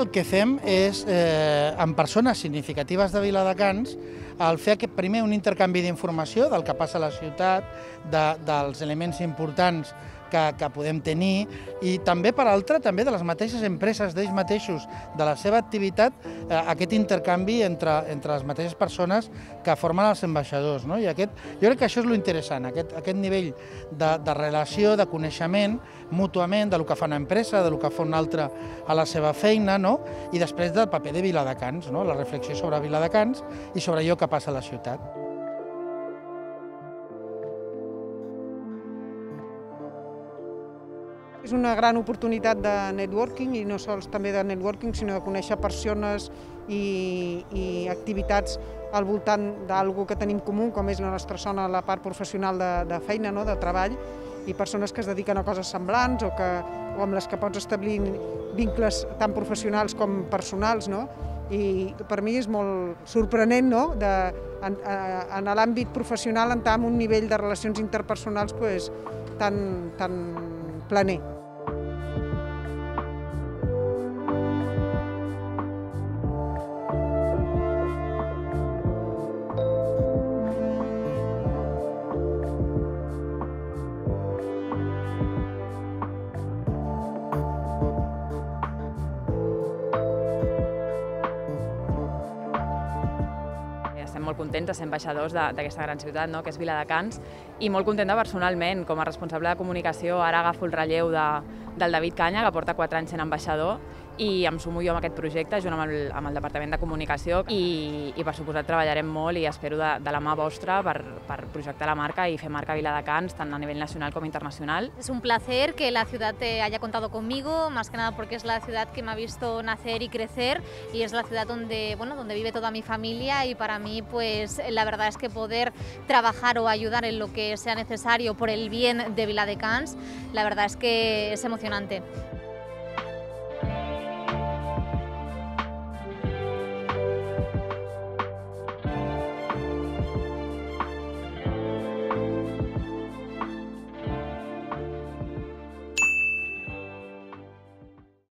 El que fem és, amb persones significatives de Viladecans, el fer primer un intercanvi d'informació del que passa a la ciutat, dels elements importants que podem tenir, i també, per altra, també de les mateixes empreses d'ells mateixos, de la seva activitat, aquest intercanvi entre les mateixes persones que formen els ambaixadors. I jo crec que això és l'interessant, aquest nivell de relació, de coneixement mútuament del que fa una empresa, del que fa una altra a la seva feina, i després del paper de Viladecans, la reflexió sobre Viladecans i sobre allò que passa a la ciutat. És una gran oportunitat de networking, i no sols també de networking, sinó de conèixer persones i activitats al voltant d'alguna que tenim comú, com és la nostra zona, la part professional de feina, de treball, i persones que es dediquen a coses semblants o amb les que pots establir vincles tant professionals com personals. I per mi és molt sorprenent, en l'àmbit professional entrar en un nivell de relacions interpersonals tan planer. Estem molt contents de ser ambaixadors d'aquesta gran ciutat, que és Viladecans, i molt contenta personalment. Com a responsable de comunicació, ara agafo el relleu del David Canya, que porta 4 anys sent ambaixador, i em sumo jo amb aquest projecte, junt amb el Departament de Comunicació, i per suposat treballarem molt i espero de la mà vostra per projectar la marca y fer marca Viladecans, tant a nivel nacional como internacional. Es un placer que la ciudad haya contado conmigo, más que nada porque es la ciudad que me ha visto nacer y crecer, y es la ciudad donde vive toda mi familia, y para mí pues la verdad es que poder trabajar o ayudar en lo que sea necesario por el bien de Viladecans, la verdad es que es emocionante.